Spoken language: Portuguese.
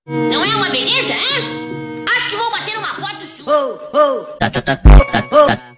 Não é uma beleza, hein? Acho que vou bater uma foto sua. Oh, oh,